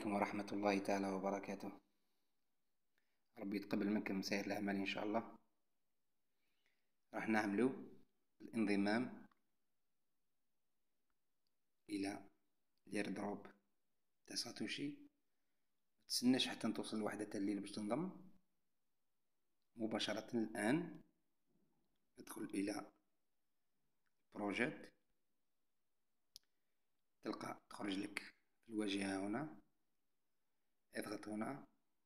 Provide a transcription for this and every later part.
عليكم ورحمة الله تعالى وبركاته. ربي يتقبل منكم سائر الأعمال إن شاء الله. راح نعملو الانضمام إلى الايردروب تاع ساتوشي. متستناش حتى توصل لوحدة تاع الليل باش تنضم مباشرة. الآن ادخل إلى بروجيت، تلقى تخرج لك في الواجهة هنا، اضغط هنا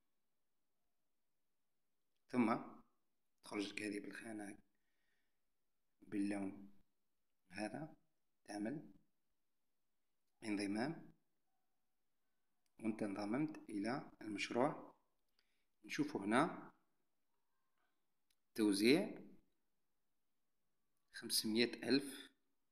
ثم تخرج لك هذه بالخانة باللون هذا، تعمل انضمام وانت انضممت إلى المشروع. نشوف هنا توزيع 500,000.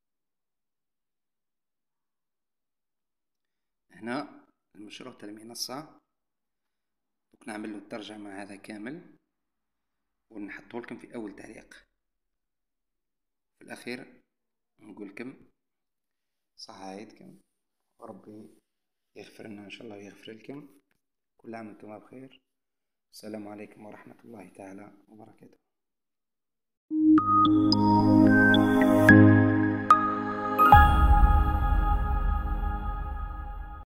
هنا المشروع تاع المنصة، دوك نعمل له الترجمة هذا كامل ونحطه لكم في أول تعليق. في الأخير نقول لكم صحة عيدكم وربي يغفر لنا إن شاء الله ويغفر لكم. كل عام وانتم بخير. السلام عليكم ورحمة الله تعالى وبركاته.